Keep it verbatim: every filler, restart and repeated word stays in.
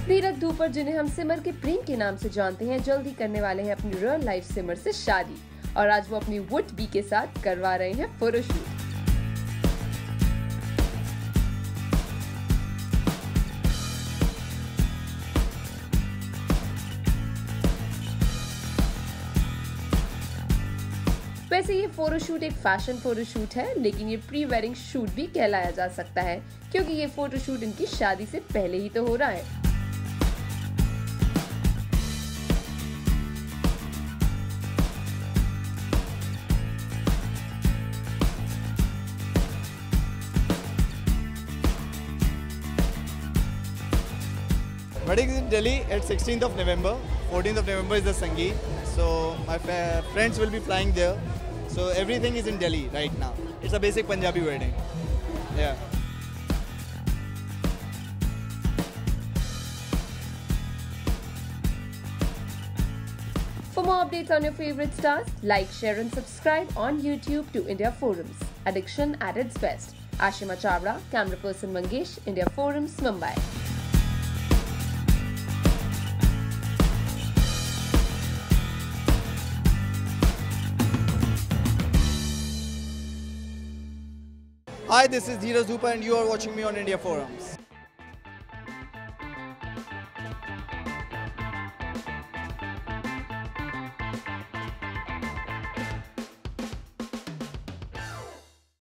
धीरज धूपर, जिन्हें हम सिमर के प्रेम के नाम से जानते हैं, जल्दी करने वाले हैं अपनी रियल लाइफ सिमर से शादी और आज वो अपनी वुड बी के साथ करवा रहे हैं फोटोशूट। वैसे ये फोटोशूट एक फैशन फोटोशूट है, लेकिन ये प्री वेडिंग शूट भी कहलाया जा सकता है क्योंकि ये फोटोशूट इनकी शादी से पहले ही तो हो रहा है। Wedding is in Delhi at sixteenth of November. fourteenth of November is the Sangeet. So my friends will be flying there. So everything is in Delhi right now. It's a basic Punjabi wedding. Yeah. For more updates on your favorite stars, like, share and subscribe on YouTube to India Forums. Addiction at its best. Ashima Chawda, camera person Mangesh, India Forums, Mumbai. Hi, this is Dhiraj Dhupa and you are watching me on India Forums.